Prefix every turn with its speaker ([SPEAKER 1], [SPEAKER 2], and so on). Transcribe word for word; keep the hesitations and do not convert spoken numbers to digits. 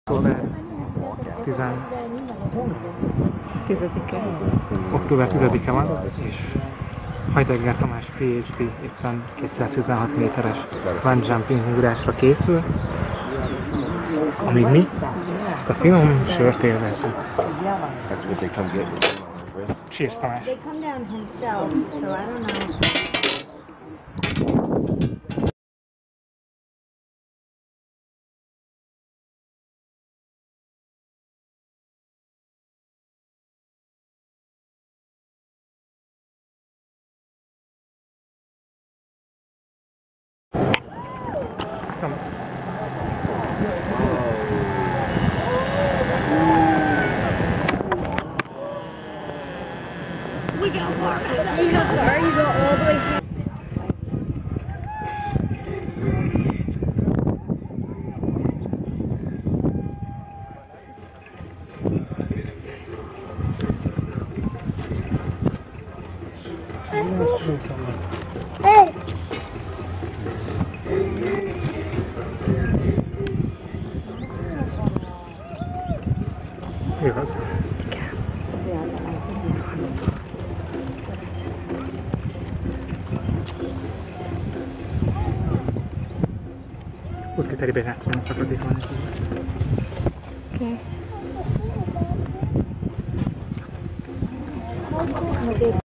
[SPEAKER 1] Október tíz-
[SPEAKER 2] Tizedike.
[SPEAKER 1] október tizedike van, és Heidegger Tamás pé há dé éppen kétszáztizenhat méteres bungee jumping ugrásra készül, amíg mi a finom sört élvezzük.
[SPEAKER 3] That's what they come get with you.
[SPEAKER 1] Cheers, Tamás!
[SPEAKER 4] They come down himself, so I don't know. We go far. You go far. You go all the way through. Hey!
[SPEAKER 1] Igaz. Puszkiterébe játszani a szakadék van neki.
[SPEAKER 2] Okay.